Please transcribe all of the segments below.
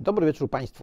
Dobry wieczór Państwu.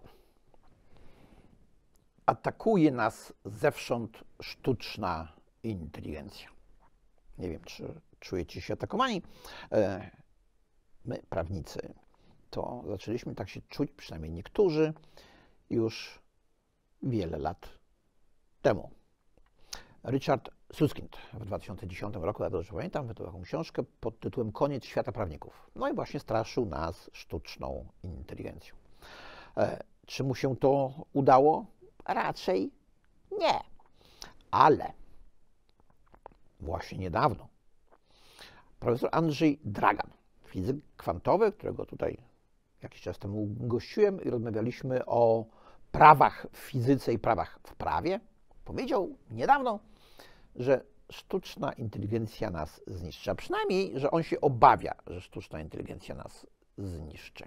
Atakuje nas zewsząd sztuczna inteligencja. Nie wiem, czy czujecie się atakowani. My, prawnicy, to zaczęliśmy tak się czuć, przynajmniej niektórzy, już wiele lat temu. Richard Susskind w 2010 roku, ja dobrze pamiętam, wydał taką książkę pod tytułem Koniec świata prawników. No i właśnie straszył nas sztuczną inteligencją. Czy mu się to udało? Raczej nie. Ale właśnie niedawno profesor Andrzej Dragan, fizyk kwantowy, którego tutaj jakiś czas temu gościłem i rozmawialiśmy o prawach w fizyce i prawach w prawie, powiedział niedawno, że sztuczna inteligencja nas zniszczy. A przynajmniej, że on się obawia, że sztuczna inteligencja nas zniszczy.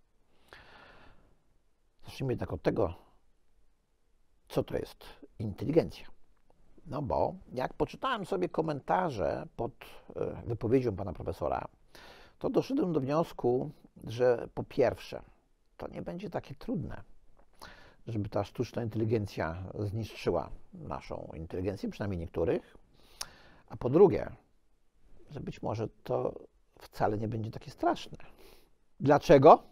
Zacznijmy jednak od tego, co to jest inteligencja. No bo jak poczytałem sobie komentarze pod wypowiedzią pana profesora, to doszedłem do wniosku, że po pierwsze, to nie będzie takie trudne, żeby ta sztuczna inteligencja zniszczyła naszą inteligencję, przynajmniej niektórych, a po drugie, że być może to wcale nie będzie takie straszne. Dlaczego?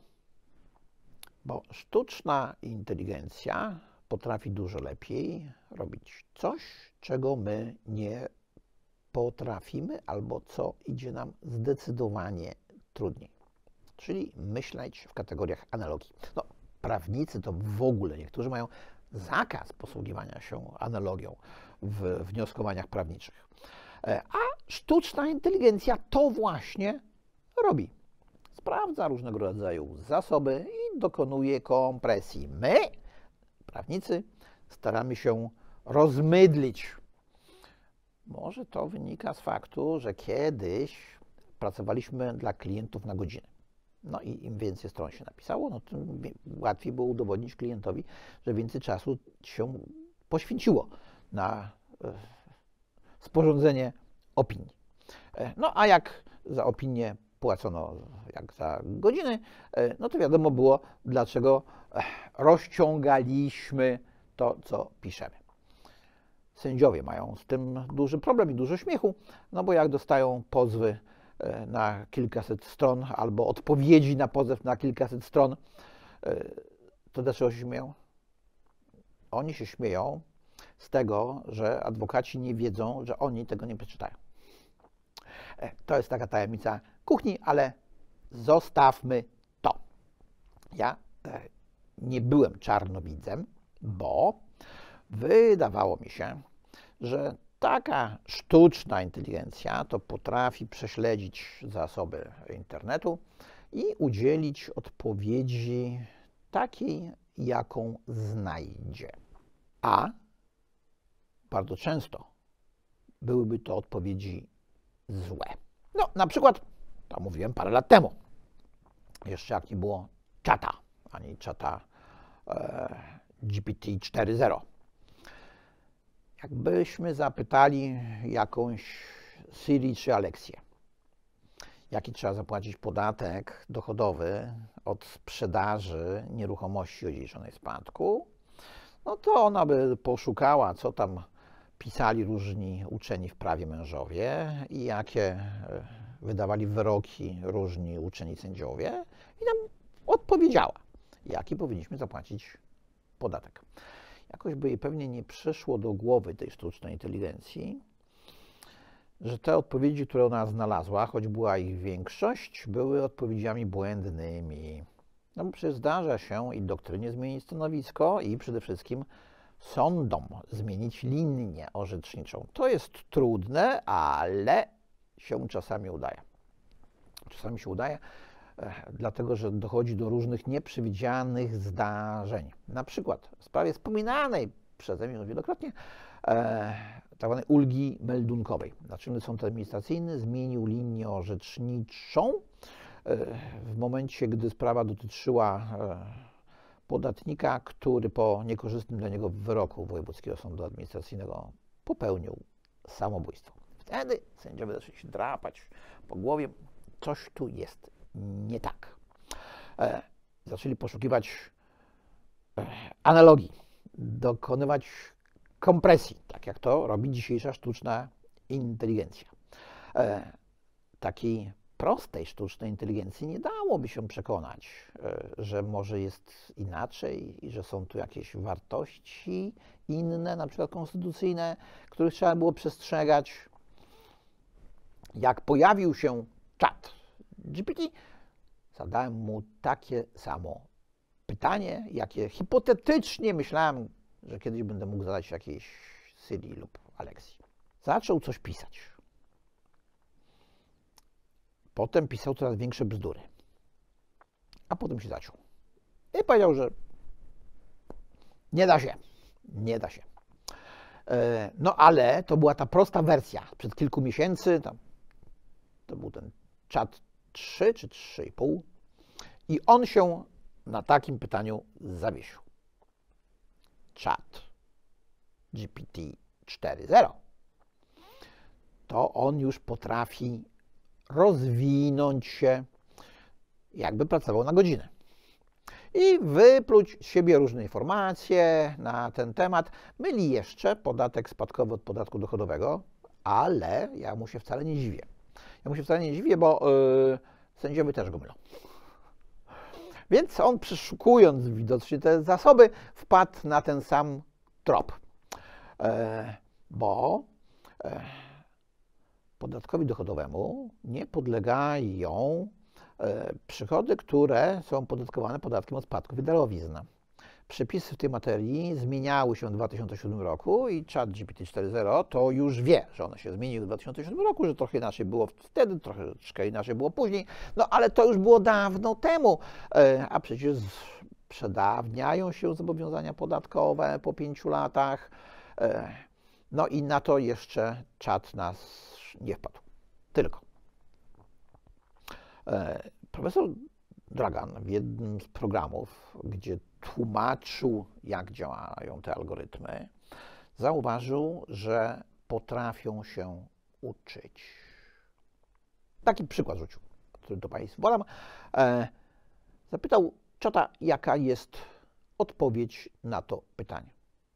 Bo sztuczna inteligencja potrafi dużo lepiej robić coś, czego my nie potrafimy, albo co idzie nam zdecydowanie trudniej. Czyli myśleć w kategoriach analogii. No, prawnicy to w ogóle, niektórzy mają zakaz posługiwania się analogią w wnioskowaniach prawniczych. A sztuczna inteligencja to właśnie robi. Sprawdza różnego rodzaju zasoby i dokonuje kompresji. My, prawnicy, staramy się rozmydlić. Może to wynika z faktu, że kiedyś pracowaliśmy dla klientów na godzinę. No i im więcej stron się napisało, no tym łatwiej było udowodnić klientowi, że więcej czasu się poświęciło na sporządzenie opinii. No a jak za opinię płacono jak za godziny, no to wiadomo było, dlaczego rozciągaliśmy to, co piszemy. Sędziowie mają z tym duży problem i dużo śmiechu, no bo jak dostają pozwy na kilkaset stron albo odpowiedzi na pozew na kilkaset stron, to dlaczego się śmieją? Oni się śmieją z tego, że adwokaci nie wiedzą, że oni tego nie przeczytają. To jest taka tajemnica kuchni, ale zostawmy to. Ja nie byłem czarnowidzem, bo wydawało mi się, że taka sztuczna inteligencja to potrafi prześledzić zasoby internetu i udzielić odpowiedzi takiej, jaką znajdzie. A bardzo często byłyby to odpowiedzi złe. No, na przykład, to mówiłem parę lat temu, jeszcze jak nie było czata, ani czata GPT 4.0. Jakbyśmy zapytali jakąś Siri czy Alexię, jaki trzeba zapłacić podatek dochodowy od sprzedaży nieruchomości odziedziczonej w spadku, no to ona by poszukała, co tam pisali różni uczeni w prawie mężowie i jakie wydawali wyroki różni uczeni sędziowie i nam odpowiedziała, jaki powinniśmy zapłacić podatek. Jakoś by jej pewnie nie przyszło do głowy tej sztucznej inteligencji, że te odpowiedzi, które ona znalazła, choć była ich większość, były odpowiedziami błędnymi. No bo przecież zdarza się i doktrynie zmienić stanowisko i przede wszystkim sądom zmienić linię orzeczniczą. To jest trudne, ale się czasami udaje. Czasami się udaje, dlatego że dochodzi do różnych nieprzewidzianych zdarzeń. Na przykład w sprawie wspominanej przeze mnie wielokrotnie tzw. ulgi meldunkowej. Naczelny Sąd Administracyjny zmienił linię orzeczniczą w momencie, gdy sprawa dotyczyła podatnika, który po niekorzystnym dla niego wyroku Wojewódzkiego Sądu Administracyjnego popełnił samobójstwo. Wtedy sędziowie zaczęli się drapać po głowie. Coś tu jest nie tak. zaczęli poszukiwać analogii, dokonywać kompresji, tak jak to robi dzisiejsza sztuczna inteligencja. Takiej prostej sztucznej inteligencji nie dałoby się przekonać, że może jest inaczej i że są tu jakieś wartości inne, na przykład konstytucyjne, których trzeba było przestrzegać. Jak pojawił się czat GPT, zadałem mu takie samo pytanie, jakie hipotetycznie myślałem, że kiedyś będę mógł zadać jakiejś Siri lub Alexi. Zaczął coś pisać. Potem pisał coraz większe bzdury. A potem się zaciął. I powiedział, że nie da się. Nie da się. No ale to była ta prosta wersja. Przed kilku miesięcy, to był ten czat 3 czy 3,5 i on się na takim pytaniu zawiesił. Czat GPT 4.0. To on już potrafi rozwinąć się, jakby pracował na godzinę. I wypluć z siebie różne informacje na ten temat. Myli jeszcze podatek spadkowy od podatku dochodowego, ale ja mu się wcale nie dziwię. Bo sędziowie też go mylą. Więc on, przeszukując widocznie te zasoby, wpadł na ten sam trop. Bo podatkowi dochodowemu nie podlegają przychody, które są opodatkowane podatkiem od spadków i darowizn. Przepisy w tej materii zmieniały się w 2007 roku i ChatGPT 4.0 to już wie, że one się zmieniły w 2007 roku, że trochę inaczej było wtedy, troszeczkę inaczej było później, no ale to już było dawno temu, a przecież przedawniają się zobowiązania podatkowe po 5 latach, no i na to jeszcze czat nas nie wpadł. Tylko. Profesor Dragan w jednym z programów, gdzie tłumaczył, jak działają te algorytmy, zauważył, że potrafią się uczyć. Taki przykład rzucił, który do Państwa podam. Zapytał czata, jaka jest odpowiedź na to pytanie.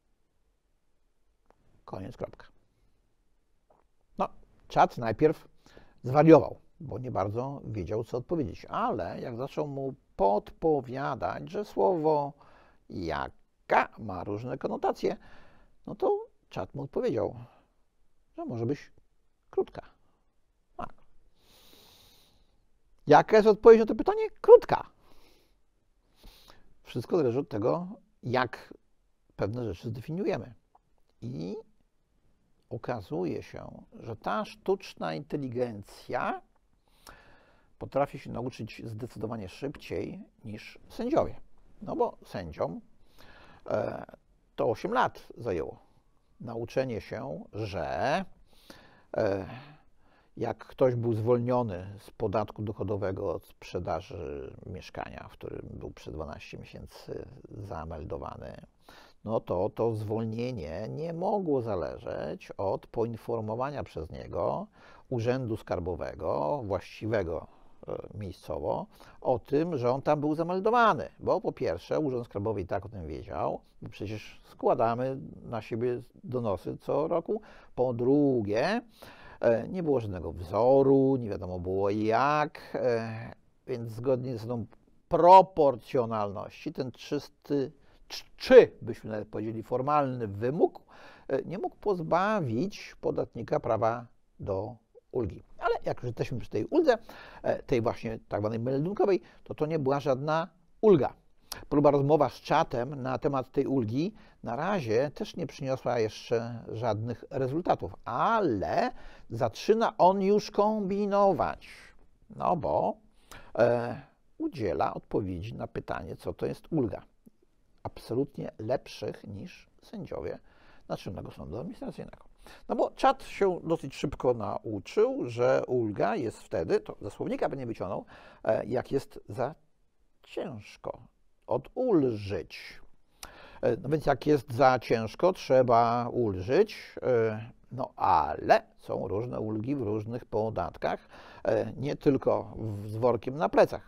Koniec, kropka. No, czat najpierw zwariował, bo nie bardzo wiedział, co odpowiedzieć, ale jak zaczął mu podpowiadać, że słowo jaka ma różne konotacje, no to czat mu odpowiedział, że może być krótka. Tak. Jaka jest odpowiedź na to pytanie? Krótka. Wszystko zależy od tego, jak pewne rzeczy zdefiniujemy. I okazuje się, że ta sztuczna inteligencja potrafi się nauczyć zdecydowanie szybciej niż sędziowie. No bo sędziom to 8 lat zajęło nauczenie się, że jak ktoś był zwolniony z podatku dochodowego od sprzedaży mieszkania, w którym był przez 12 miesięcy zameldowany, no to zwolnienie nie mogło zależeć od poinformowania przez niego Urzędu Skarbowego, właściwego miejscowo, o tym, że on tam był zameldowany. Bo po pierwsze, Urząd Skarbowy i tak o tym wiedział, bo przecież składamy na siebie donosy co roku. Po drugie, nie było żadnego wzoru, nie wiadomo było jak, więc zgodnie z tą proporcjonalności ten czysty, czy byśmy nawet powiedzieli formalny wymóg, nie mógł pozbawić podatnika prawa do ulgi. Ale jak już jesteśmy przy tej uldze, tej właśnie tak zwanej meldunkowej, to nie była żadna ulga. Próba rozmowa z czatem na temat tej ulgi na razie też nie przyniosła jeszcze żadnych rezultatów, ale zaczyna on już kombinować, no bo udziela odpowiedzi na pytanie, co to jest ulga. Absolutnie lepszych niż sędziowie Naczelnego Sądu Administracyjnego. No bo czat się dosyć szybko nauczył, że ulga jest wtedy, to ze słownika by nie wyciągnął, jak jest za ciężko odulżyć. No więc jak jest za ciężko, trzeba ulżyć, no ale są różne ulgi w różnych podatkach, nie tylko z workiem na plecach.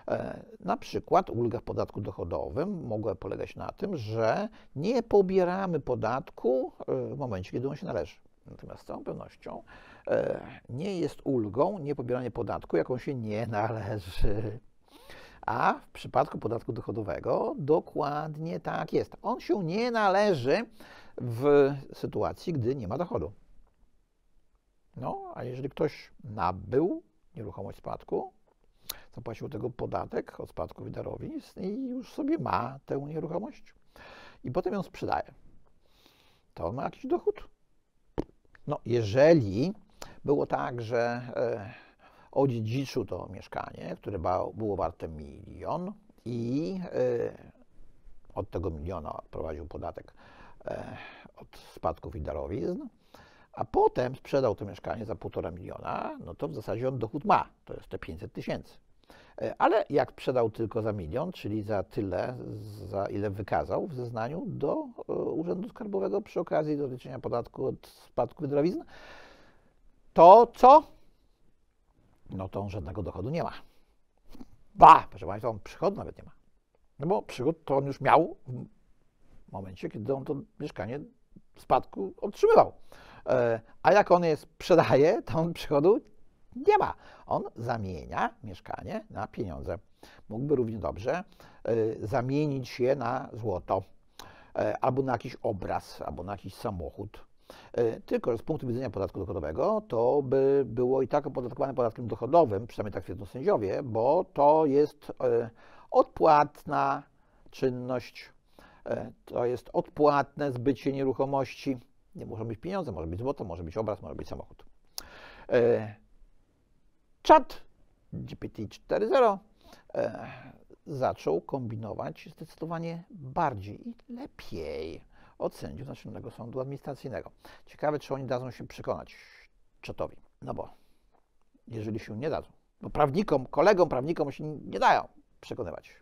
Na przykład ulga w podatku dochodowym mogła polegać na tym, że nie pobieramy podatku w momencie, kiedy on się należy. Natomiast z całą pewnością nie jest ulgą niepobieranie podatku, jaką się nie należy. A w przypadku podatku dochodowego dokładnie tak jest. On się nie należy w sytuacji, gdy nie ma dochodu. No, a jeżeli ktoś nabył nieruchomość z spadku, zapłacił tego podatek od spadków i darowizn i już sobie ma tę nieruchomość i potem ją sprzedaje, to on ma jakiś dochód? No, jeżeli było tak, że odziedziczył to mieszkanie, które było warte 1 000 000 i od tego 1 000 000 prowadził podatek od spadków i darowizn, a potem sprzedał to mieszkanie za 1,5 miliona, no to w zasadzie on dochód ma, to jest te 500 000. Ale jak sprzedał tylko za 1 000 000, czyli za tyle, za ile wykazał w zeznaniu do Urzędu Skarbowego przy okazji do odliczenia podatku od spadków i darowizn, to co? No to on żadnego dochodu nie ma. Ba, proszę Państwa, on przychodu nawet nie ma. No bo przychód to on już miał w momencie, kiedy on to mieszkanie w spadku otrzymywał. A jak on je sprzedaje, to on przychodu nie ma. On zamienia mieszkanie na pieniądze. Mógłby równie dobrze zamienić je na złoto, albo na jakiś obraz, albo na jakiś samochód. Tylko że z punktu widzenia podatku dochodowego to by było i tak opodatkowane podatkiem dochodowym, przynajmniej tak twierdzą sędziowie, bo to jest odpłatna czynność, to jest odpłatne zbycie nieruchomości. Nie muszą być pieniądze, może być złoto, może być obraz, może być samochód. ChatGPT 4.0 zaczął kombinować zdecydowanie bardziej i lepiej od sędziów Naczelnego Sądu Administracyjnego. Ciekawe, czy oni dadzą się przekonać czatowi. No bo jeżeli się nie dadzą, bo prawnikom, kolegom prawnikom się nie dają przekonywać,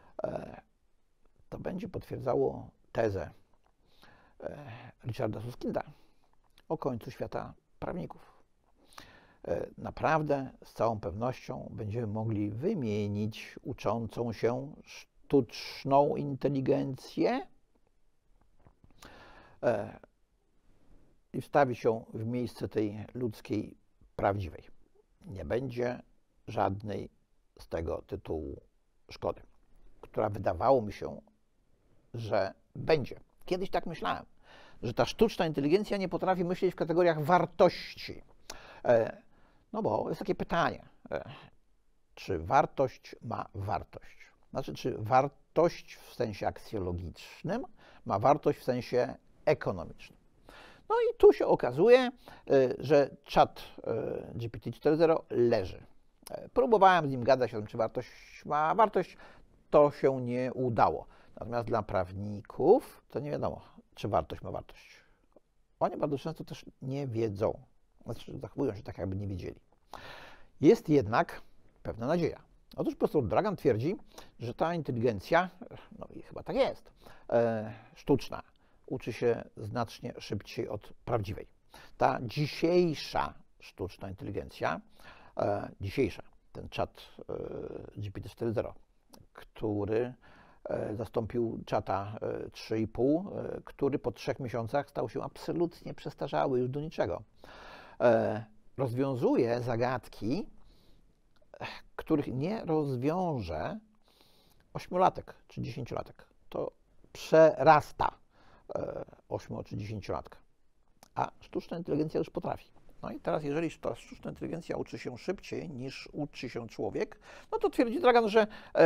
to będzie potwierdzało tezę Richarda Suskind'a o końcu świata prawników. Naprawdę, z całą pewnością będziemy mogli wymienić uczącą się sztuczną inteligencję i wstawić ją w miejsce tej ludzkiej, prawdziwej. Nie będzie żadnej z tego tytułu szkody, która wydawało mi się, że będzie. Kiedyś tak myślałem, że ta sztuczna inteligencja nie potrafi myśleć w kategoriach wartości. No bo jest takie pytanie, czy wartość ma wartość? Znaczy, czy wartość w sensie aksjologicznym ma wartość w sensie ekonomicznym? No i tu się okazuje, że czat GPT 4.0 leży. Próbowałem z nim gadać o tym, czy wartość ma wartość, to się nie udało. Natomiast dla prawników to nie wiadomo, czy wartość ma wartość. Oni bardzo często też nie wiedzą. Znaczy, zachowują się tak, jakby nie wiedzieli. Jest jednak pewna nadzieja. Otóż profesor Dragan twierdzi, że ta inteligencja, no i chyba tak jest, sztuczna, uczy się znacznie szybciej od prawdziwej. Ta dzisiejsza sztuczna inteligencja, ten czat GPT 4.0, który zastąpił czata 3,5, który po 3 miesiącach stał się absolutnie przestarzały, już do niczego. Rozwiązuje zagadki, których nie rozwiąże 8-latek czy 10-latek. To przerasta 8 czy 10-latka. A sztuczna inteligencja już potrafi. No i teraz, jeżeli ta sztuczna inteligencja uczy się szybciej niż uczy się człowiek, no to twierdzi Dragan, że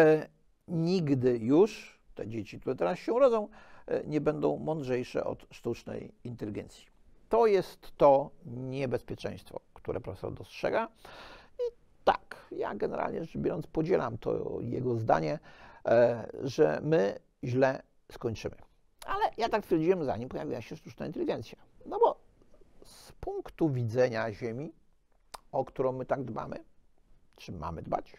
nigdy już te dzieci, które teraz się urodzą, nie będą mądrzejsze od sztucznej inteligencji. To jest to niebezpieczeństwo, które profesor dostrzega. I tak, ja generalnie rzecz biorąc podzielam to jego zdanie, że my źle skończymy. Ale ja tak twierdziłem, zanim pojawiła się sztuczna inteligencja. No bo z punktu widzenia Ziemi, o którą my tak dbamy, czy mamy dbać,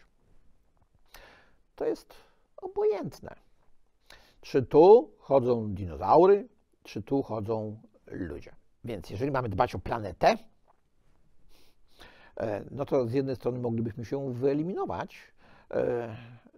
to jest obojętne. Czy tu chodzą dinozaury, czy tu chodzą ludzie. Więc jeżeli mamy dbać o planetę, no to z jednej strony moglibyśmy się wyeliminować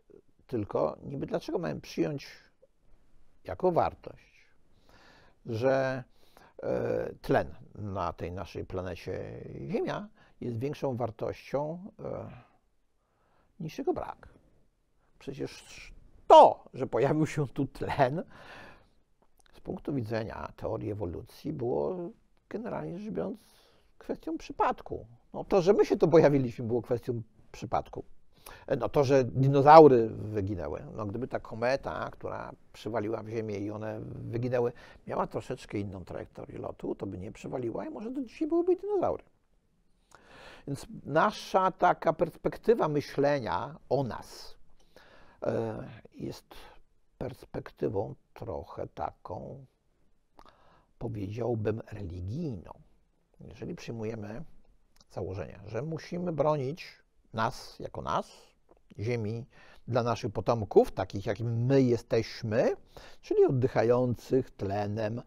tylko niby dlaczego mamy przyjąć jako wartość, że tlen na tej naszej planecie Ziemia jest większą wartością niż jego brak. Przecież to, że pojawił się tu tlen, z punktu widzenia teorii ewolucji było generalnie rzecz biorąc kwestią przypadku. No to, że my się tu pojawiliśmy, było kwestią przypadku. No to, że dinozaury wyginęły, no gdyby ta kometa, która przywaliła w Ziemię i one wyginęły, miała troszeczkę inną trajektorię lotu, to by nie przywaliła i może do dzisiaj byłyby dinozaury. Więc nasza taka perspektywa myślenia o nas jest perspektywą trochę taką, powiedziałbym, religijną. Jeżeli przyjmujemy założenie, że musimy bronić nas jako nas, Ziemi dla naszych potomków, takich jakim my jesteśmy, czyli oddychających tlenem,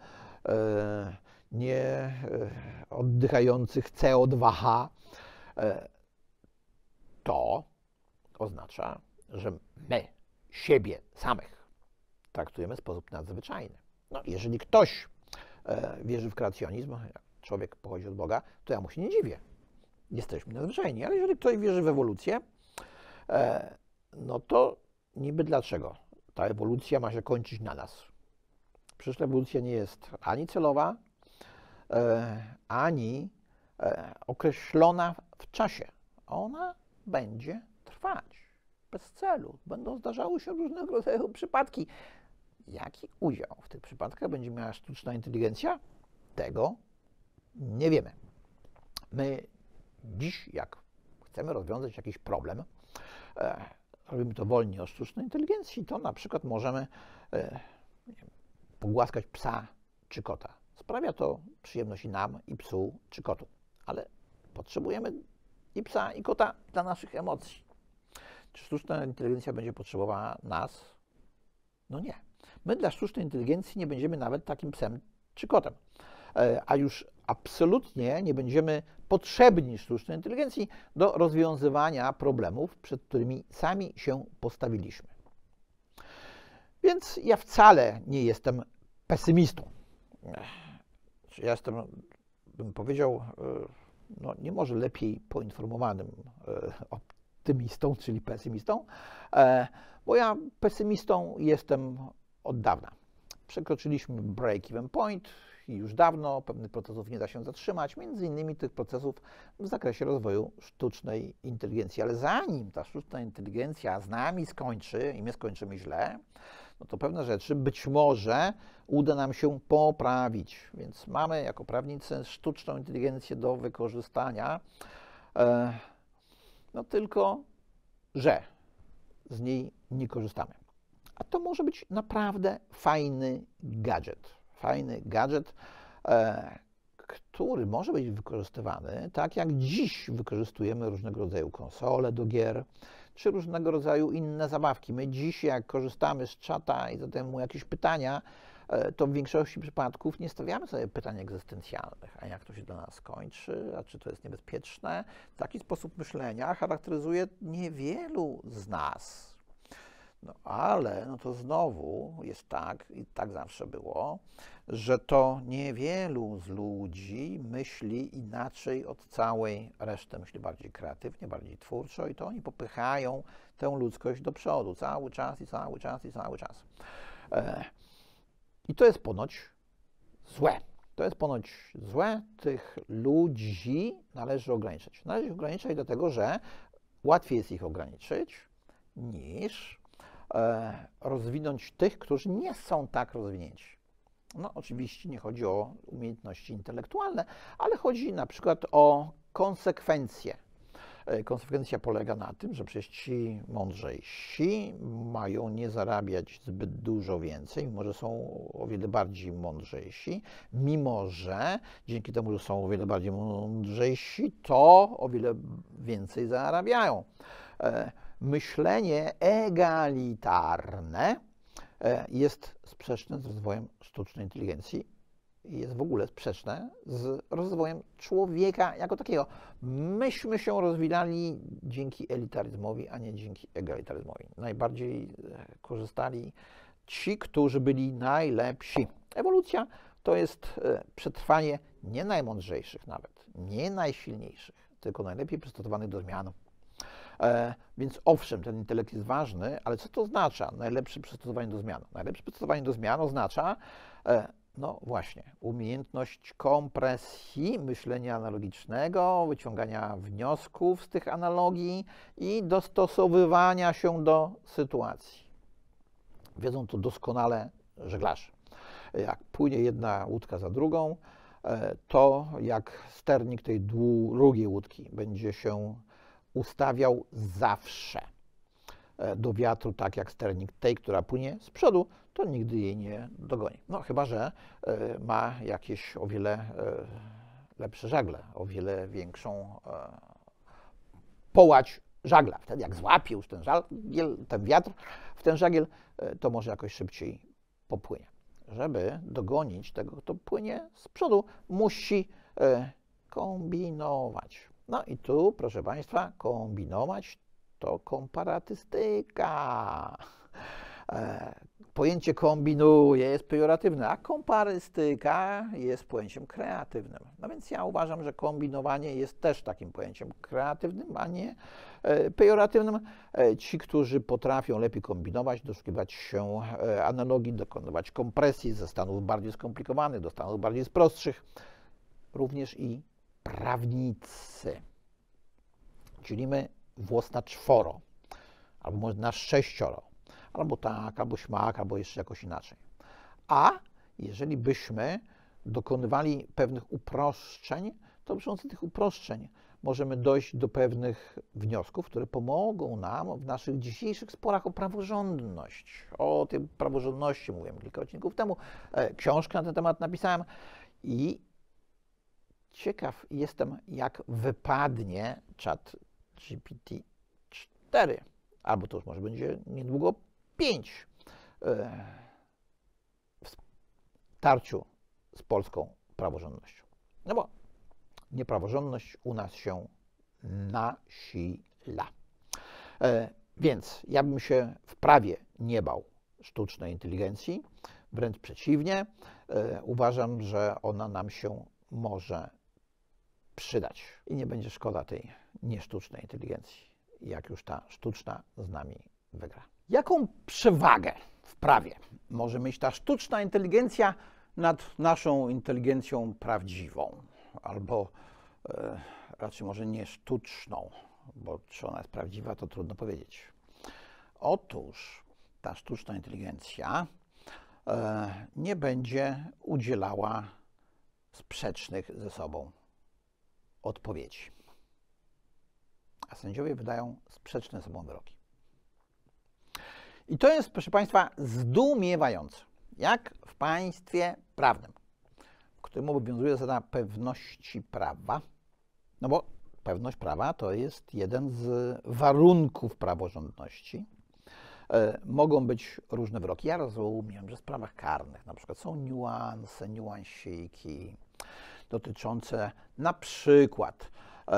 nie oddychających CO2, to oznacza, że my siebie samych traktujemy w sposób nadzwyczajny. No, jeżeli ktoś wierzy w kreacjonizm, człowiek pochodzi od Boga, to ja mu się nie dziwię. Jesteśmy nadzwyczajni, ale jeżeli ktoś wierzy w ewolucję, no to niby dlaczego ta ewolucja ma się kończyć na nas? Przecież ewolucja nie jest ani celowa, ani określona w czasie. Ona będzie trwać bez celu. Będą zdarzały się różnego rodzaju przypadki. Jaki udział w tych przypadkach będzie miała sztuczna inteligencja? Tego nie wiemy. My dziś, jak chcemy rozwiązać jakiś problem, robimy to wolniej od sztucznej inteligencji, to na przykład możemy pogłaskać psa czy kota. Sprawia to przyjemność i nam, i psu, czy kotu. Ale potrzebujemy i psa, i kota dla naszych emocji. Czy sztuczna inteligencja będzie potrzebowała nas? No nie. My dla sztucznej inteligencji nie będziemy nawet takim psem czy kotem. A już absolutnie nie będziemy potrzebni sztucznej inteligencji do rozwiązywania problemów, przed którymi sami się postawiliśmy. Więc ja wcale nie jestem pesymistą. Ja jestem, bym powiedział, no nie może lepiej poinformowanym optymistą, czyli pesymistą, bo ja pesymistą jestem od dawna. Przekroczyliśmy break-even point i już dawno pewnych procesów nie da się zatrzymać, między innymi tych procesów w zakresie rozwoju sztucznej inteligencji. Ale zanim ta sztuczna inteligencja z nami skończy i my skończymy źle, no to pewne rzeczy być może uda nam się poprawić. Więc mamy jako prawnicy sztuczną inteligencję do wykorzystania, no tylko, że z niej nie korzystamy. A to może być naprawdę fajny gadżet. Fajny gadżet, który może być wykorzystywany tak, jak dziś wykorzystujemy różnego rodzaju konsole do gier, czy różnego rodzaju inne zabawki. My dziś, jak korzystamy z czata i zadajemy mu jakieś pytania, to w większości przypadków nie stawiamy sobie pytań egzystencjalnych, a jak to się dla nas skończy, a czy to jest niebezpieczne. Taki sposób myślenia charakteryzuje niewielu z nas. No ale no to znowu jest tak, i tak zawsze było, że to niewielu z ludzi myśli inaczej od całej reszty, myśli bardziej kreatywnie, bardziej twórczo i to oni popychają tę ludzkość do przodu cały czas i cały czas i cały czas. I to jest ponoć złe. To jest ponoć złe. Tych ludzi należy ograniczyć. Należy ich ograniczać dlatego, że łatwiej jest ich ograniczyć niż rozwinąć tych, którzy nie są tak rozwinięci. No oczywiście nie chodzi o umiejętności intelektualne, ale chodzi na przykład o konsekwencje. Konsekwencja polega na tym, że przecież ci mądrzejsi mają nie zarabiać zbyt dużo więcej, mimo że są o wiele bardziej mądrzejsi, mimo że dzięki temu, że są o wiele bardziej mądrzejsi, to o wiele więcej zarabiają. Myślenie egalitarne jest sprzeczne z rozwojem sztucznej inteligencji jest w ogóle sprzeczne z rozwojem człowieka jako takiego. Myśmy się rozwijali dzięki elitaryzmowi, a nie dzięki egalitaryzmowi. Najbardziej korzystali ci, którzy byli najlepsi. Ewolucja to jest przetrwanie nie najmądrzejszych nawet, nie najsilniejszych, tylko najlepiej przystosowanych do zmian. Więc owszem, ten intelekt jest ważny, ale co to oznacza najlepsze przystosowanie do zmian? Najlepsze przystosowanie do zmian oznacza, no właśnie, umiejętność kompresji, myślenia analogicznego, wyciągania wniosków z tych analogii i dostosowywania się do sytuacji. Wiedzą to doskonale żeglarze. Jak płynie jedna łódka za drugą, to jak sternik tej drugiej łódki będzie się ustawiał zawsze do wiatru, tak jak sternik tej, która płynie z przodu, to nigdy jej nie dogoni. No chyba że ma jakieś o wiele lepsze żagle, o wiele większą połać żagla. Wtedy jak złapie już ten wiatr w ten żagiel, to może jakoś szybciej popłynie. Żeby dogonić tego, kto płynie z przodu, musi kombinować. No i tu, proszę Państwa, kombinować to komparatystyka. Pojęcie kombinuje jest pejoratywne, a komparystyka jest pojęciem kreatywnym. No więc ja uważam, że kombinowanie jest też takim pojęciem kreatywnym, a nie pejoratywnym. Ci, którzy potrafią lepiej kombinować, doszukiwać się analogii, dokonywać kompresji ze stanów bardziej skomplikowanych do stanów bardziej prostszych, również i prawnicy. Dzielimy włos na 4, albo może na 6, albo tak, albo śmak, albo jeszcze jakoś inaczej. A jeżeli byśmy dokonywali pewnych uproszczeń, to przy pomocy tych uproszczeń możemy dojść do pewnych wniosków, które pomogą nam w naszych dzisiejszych sporach o praworządność. O tej praworządności mówiłem kilka odcinków temu. Książkę na ten temat napisałem i ciekaw jestem, jak wypadnie ChatGPT-4, albo to już może będzie niedługo 5 w starciu z polską praworządnością. No bo niepraworządność u nas się nasila. Więc ja bym się w prawie nie bał sztucznej inteligencji, wręcz przeciwnie. Uważam, że ona nam się może przydać i nie będzie szkoda tej niesztucznej inteligencji, jak już ta sztuczna z nami wygra. Jaką przewagę w prawie może mieć ta sztuczna inteligencja nad naszą inteligencją prawdziwą? Albo raczej może nie sztuczną, bo czy ona jest prawdziwa, to trudno powiedzieć. Otóż ta sztuczna inteligencja nie będzie udzielała sprzecznych ze sobą odpowiedzi. A sędziowie wydają sprzeczne ze sobą wyroki. I to jest, proszę Państwa, zdumiewające. Jak w państwie prawnym, w którym obowiązuje zasada pewności prawa, no bo pewność prawa to jest jeden z warunków praworządności, mogą być różne wyroki. Ja rozumiem, że w sprawach karnych na przykład są niuanse, niuansiki dotyczące na przykład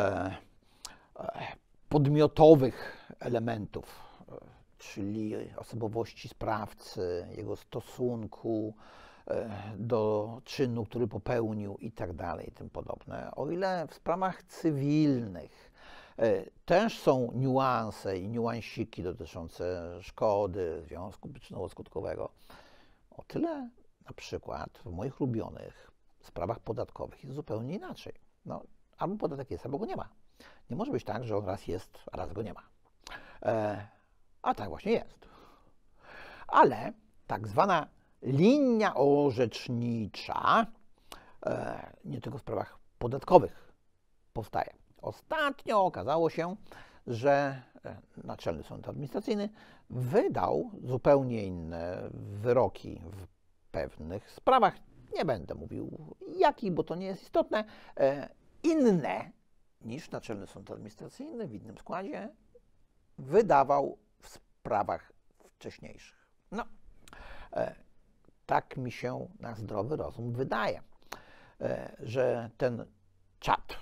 podmiotowych elementów, czyli osobowości sprawcy, jego stosunku do czynu, który popełnił i tak dalej, i tym podobne. O ile w sprawach cywilnych też są niuanse i niuansiki dotyczące szkody, związku przyczynowo-skutkowego, o tyle na przykład w moich ulubionych sprawach podatkowych jest zupełnie inaczej. No, albo podatek jest, albo go nie ma. Nie może być tak, że on raz jest, a raz go nie ma. A tak właśnie jest. Ale tak zwana linia orzecznicza nie tylko w sprawach podatkowych powstaje. Ostatnio okazało się, że Naczelny Sąd Administracyjny wydał zupełnie inne wyroki w pewnych sprawach. Nie będę mówił jakich, bo to nie jest istotne. Inne niż Naczelny Sąd Administracyjny w innym składzie wydawał w sprawach wcześniejszych. No, tak mi się na zdrowy rozum wydaje. że ten czat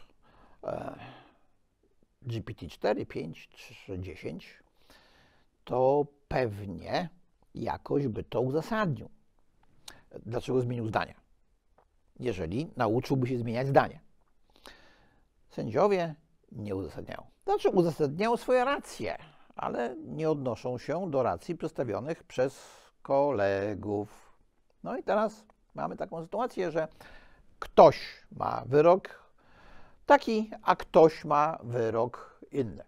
GPT-4, 5 czy 10 to pewnie jakoś by to uzasadnił. Dlaczego zmienił zdanie? Jeżeli nauczyłby się zmieniać zdanie. Sędziowie nie uzasadniają. Znaczy uzasadniają swoje racje, ale nie odnoszą się do racji przedstawionych przez kolegów. No i teraz mamy taką sytuację, że ktoś ma wyrok taki, a ktoś ma wyrok inny.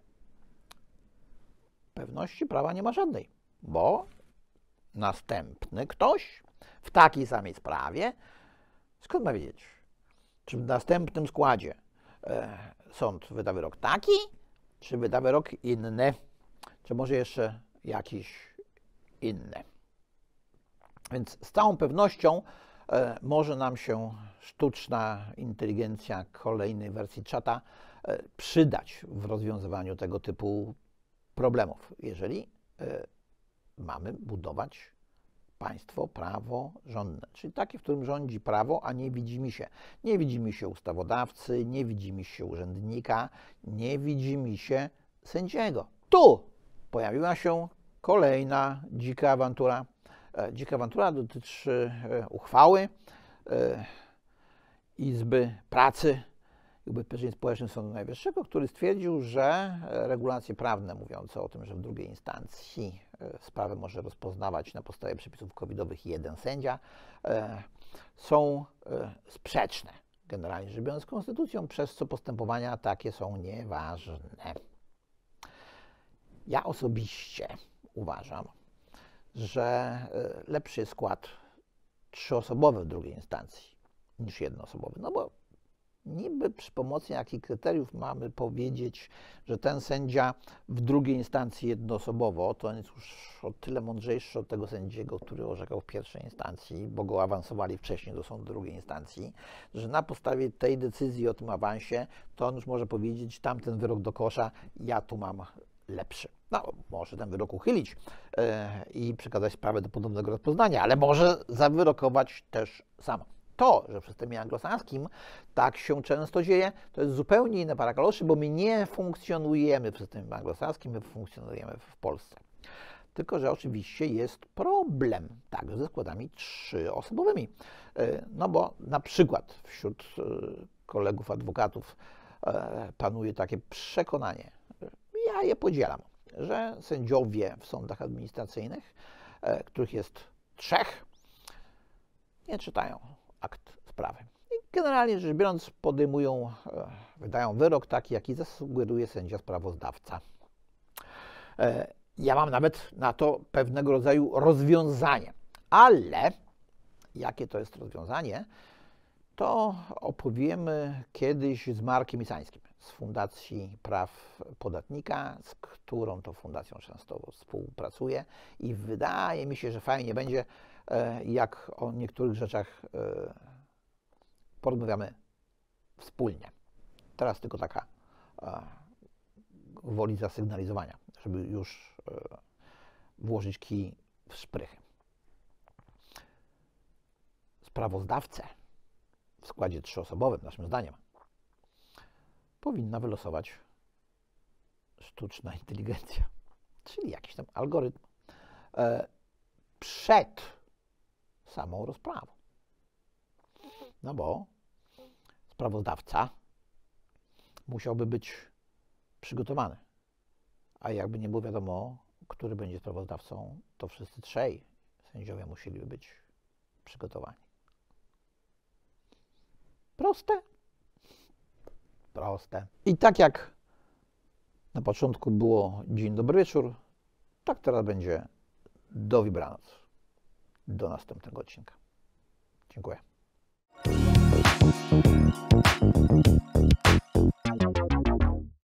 Pewności prawa nie ma żadnej, bo następny ktoś w takiej samej sprawie, skąd ma wiedzieć, czy w następnym składzie sąd wyda wyrok taki, czy wyda wyrok inny, czy może jeszcze jakiś inny. Więc z całą pewnością może nam się sztuczna inteligencja kolejnej wersji czata przydać w rozwiązywaniu tego typu problemów, jeżeli mamy budować państwo praworządne, czyli takie, w którym rządzi prawo, a nie widzimy się. Nie widzimy się ustawodawcy, nie widzimy się urzędnika, nie widzimy się sędziego. Tu pojawiła się kolejna dzika awantura. Dzika awantura dotyczy uchwały Izby Pracy i Ubezpieczeń Społecznych Sądu Najwyższego, który stwierdził, że regulacje prawne mówiące o tym, że w drugiej instancji sprawę może rozpoznawać na podstawie przepisów covidowych jeden sędzia, są sprzeczne, generalnie rzecz biorąc, z konstytucją, przez co postępowania takie są nieważne. Ja osobiście uważam, że lepszy jest skład trzyosobowy w drugiej instancji niż jednoosobowy. No bo niby przy pomocy jakich kryteriów mamy powiedzieć, że ten sędzia w drugiej instancji jednoosobowo to jest już o tyle mądrzejszy od tego sędziego, który orzekał w pierwszej instancji, bo go awansowali wcześniej do sądu drugiej instancji, że na podstawie tej decyzji o tym awansie to on już może powiedzieć tamten wyrok do kosza, ja tu mam lepszy. No, może ten wyrok uchylić i przekazać sprawę do ponownego rozpoznania, ale może zawyrokować też sam. To, że w systemie anglosaskim tak się często dzieje, to jest zupełnie inne para kaloszy, bo my nie funkcjonujemy w systemie anglosaskim, my funkcjonujemy w Polsce. Tylko że oczywiście jest problem także ze składami trzyosobowymi. No bo na przykład wśród kolegów adwokatów panuje takie przekonanie, ja je podzielam, że sędziowie w sądach administracyjnych, których jest 3, nie czytają akt sprawy. I generalnie rzecz biorąc wydają wyrok taki, jaki zasugeruje sędzia sprawozdawca. Ja mam nawet na to pewnego rodzaju rozwiązanie, ale jakie to jest rozwiązanie, to opowiemy kiedyś z Markiem Isańskim z Fundacji Praw Podatnika, z którą to fundacją często współpracuję i wydaje mi się, że fajnie będzie, jak o niektórych rzeczach porozmawiamy wspólnie. Teraz tylko taka woli zasygnalizowania, żeby już włożyć kij w szprychy. Sprawozdawcę w składzie trzyosobowym, naszym zdaniem, powinna wylosować sztuczna inteligencja, czyli jakiś tam algorytm, przed samą rozprawą. No bo sprawozdawca musiałby być przygotowany, a jakby nie było wiadomo, który będzie sprawozdawcą, to wszyscy 3 sędziowie musieliby być przygotowani. Proste? Proste. I tak jak na początku było dzień dobry wieczór, tak teraz będzie do dobranoc. Do następnego odcinka. Dziękuję.